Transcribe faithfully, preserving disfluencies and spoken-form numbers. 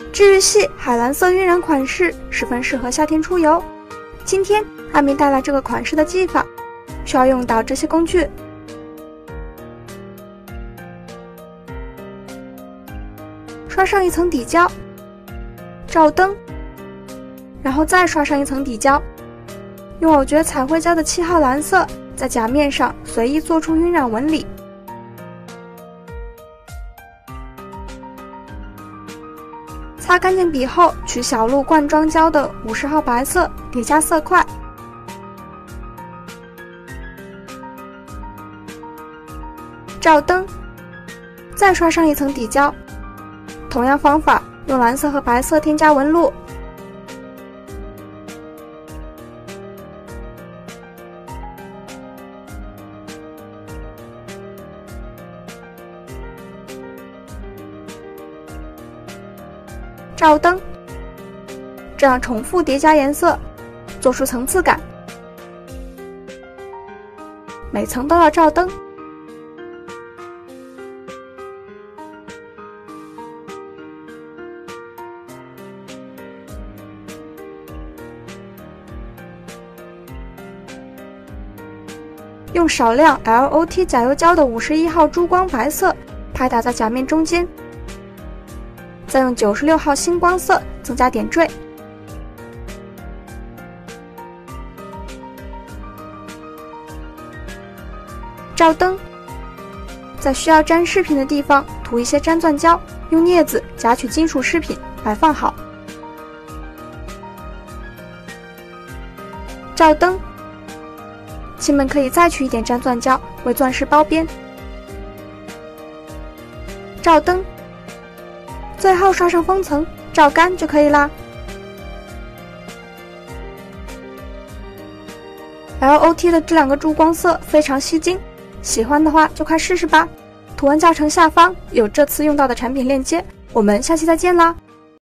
治愈系海蓝色晕染款式十分适合夏天出游。今天阿明带来这个款式的技法，需要用到这些工具。刷上一层底胶，照灯，然后再刷上一层底胶，用偶蕨彩绘胶的七号蓝色在甲面上随意做出晕染纹理。擦干净笔后，取小鹿罐装胶的五十号白色叠加色块，照灯，再刷上一层底胶。同样方法，用蓝色和白色添加纹路。照灯，这样重复叠加颜色，做出层次感。每层都要照灯。用少量 L O T 甲油胶的五十一号珠光白色拍打在甲面中间。再用九十六号星光色增加点缀，照灯，在需要粘饰品的地方涂一些粘钻胶，用镊子夹取金属饰品摆放好。照灯，亲们可以再取一点粘钻胶为钻饰包边。照灯，最后刷上封层，照干就可以啦。L O T 的这两个珠光色非常吸睛，喜欢的话就快试试吧。图文教程下方有这次用到的产品链接，我们下期再见啦！